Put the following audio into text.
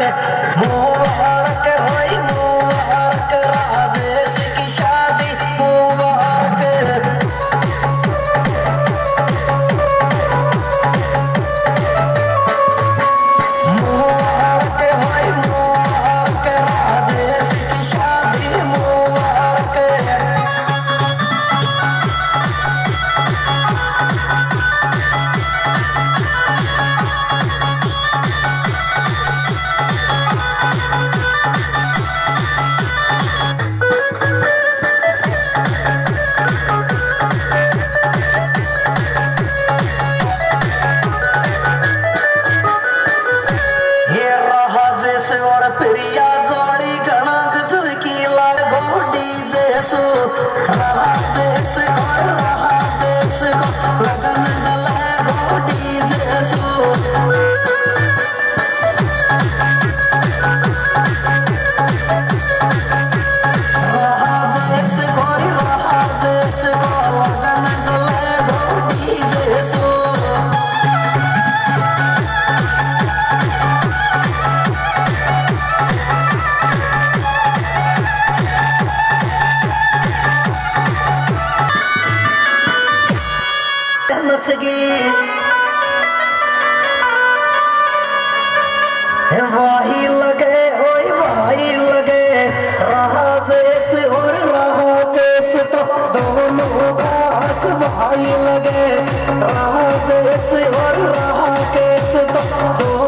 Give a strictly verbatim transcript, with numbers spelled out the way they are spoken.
मुबारक भाई मुबारक राजेश की शादी मुबारक। मुबारक भाई मुबारक राजेश की शादी मुबारक। और प्रिया जोड़ी घना गजब की लागो डीजे सो राजेश और राजेश को लगन जलागो डीजे सो। राजेश और राजेश को लगन जलागो डीजे सो। वाही लगे ओए वाही लगे राजेश और राकेश तो दोनों खास भाई लगे। राजेश और राकेश तो